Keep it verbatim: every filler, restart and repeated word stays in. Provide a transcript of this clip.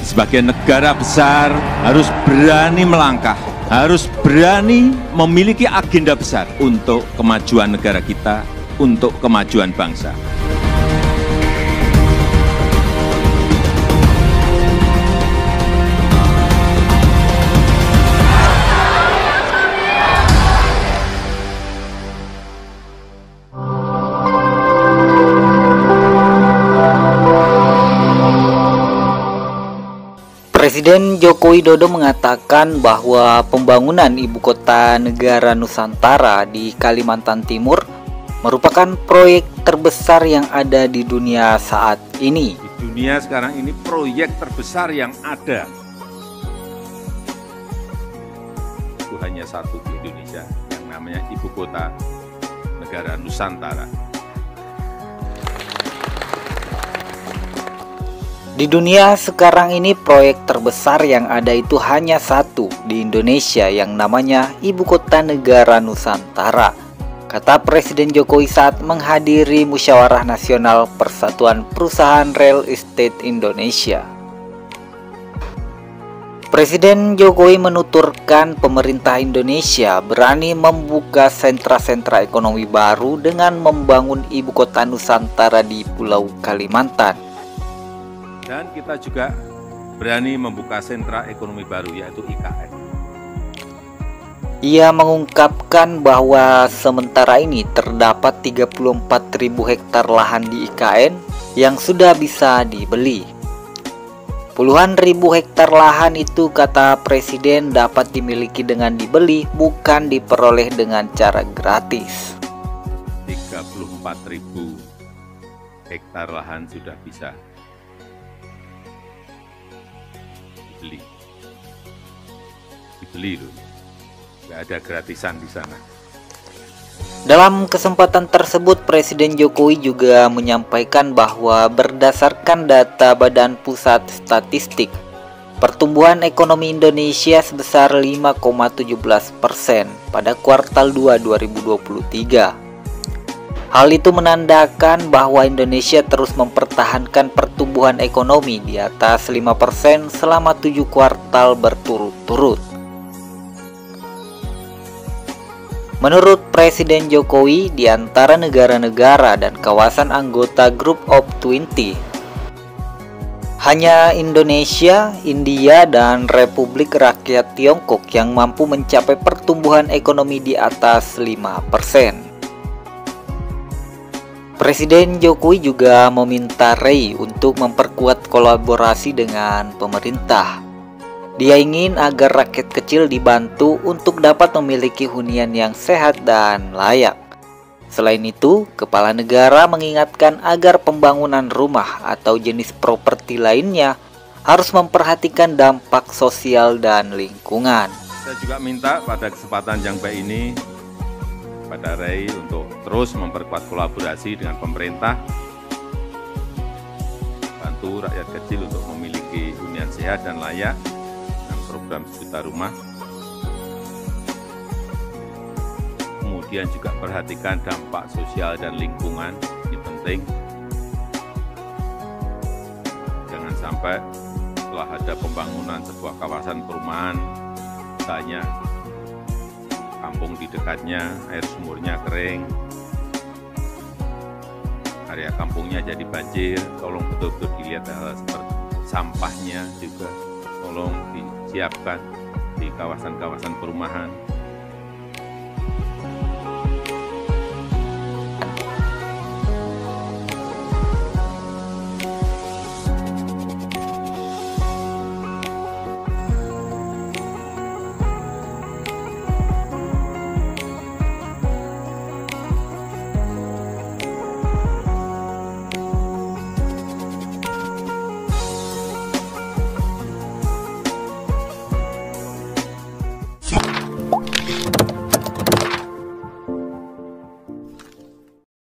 sebagai negara besar harus berani melangkah, harus berani memiliki agenda besar untuk kemajuan negara kita, untuk kemajuan bangsa. Presiden Joko Widodo mengatakan bahwa pembangunan ibu kota negara Nusantara di Kalimantan Timur merupakan proyek terbesar yang ada di dunia saat ini. Di dunia sekarang ini proyek terbesar yang ada itu hanya satu di Indonesia, yang namanya ibu kota negara Nusantara. Di dunia sekarang ini proyek terbesar yang ada itu hanya satu di Indonesia, yang namanya Ibu Kota Negara Nusantara, kata Presiden Jokowi saat menghadiri Musyawarah Nasional Persatuan Perusahaan Real Estate Indonesia. Presiden Jokowi menuturkan pemerintah Indonesia berani membuka sentra-sentra ekonomi baru dengan membangun Ibu Kota Nusantara di Pulau Kalimantan. Dan kita juga berani membuka sentra ekonomi baru, yaitu I K N. Ia mengungkapkan bahwa sementara ini terdapat tiga puluh empat ribu hektar lahan di I K N yang sudah bisa dibeli. Puluhan ribu hektar lahan itu, kata Presiden, dapat dimiliki dengan dibeli, bukan diperoleh dengan cara gratis. tiga puluh empat ribu hektar lahan sudah bisa dibeli, dibeli loh, nggak ada gratisan di sana. Dalam kesempatan tersebut, Presiden Jokowi juga menyampaikan bahwa berdasarkan data Badan Pusat Statistik, pertumbuhan ekonomi Indonesia sebesar lima koma satu tujuh persen pada kuartal dua dua ribu dua puluh tiga. Hal itu menandakan bahwa Indonesia terus mempertahankan pertumbuhan ekonomi di atas lima persen selama tujuh kuartal berturut-turut. Menurut Presiden Jokowi, di antara negara-negara dan kawasan anggota Group of dua puluh, hanya Indonesia, India, dan Republik Rakyat Tiongkok yang mampu mencapai pertumbuhan ekonomi di atas lima persen. Presiden Jokowi juga meminta R E I untuk memperkuat kolaborasi dengan pemerintah. Dia ingin agar rakyat kecil dibantu untuk dapat memiliki hunian yang sehat dan layak. Selain itu, Kepala Negara mengingatkan agar pembangunan rumah atau jenis properti lainnya harus memperhatikan dampak sosial dan lingkungan. Saya juga minta pada kesempatan yang baik ini pada R E I untuk terus memperkuat kolaborasi dengan pemerintah, bantu rakyat kecil untuk memiliki hunian sehat dan layak dengan program Sejuta Rumah. Kemudian juga perhatikan dampak sosial dan lingkungan, ini penting. Jangan sampai setelah ada pembangunan sebuah kawasan perumahan, misalnya kampung di dekatnya air sumurnya kering, area kampungnya jadi banjir. Tolong betul-betul dilihat hal seperti sampahnya juga tolong disiapkan di kawasan-kawasan perumahan.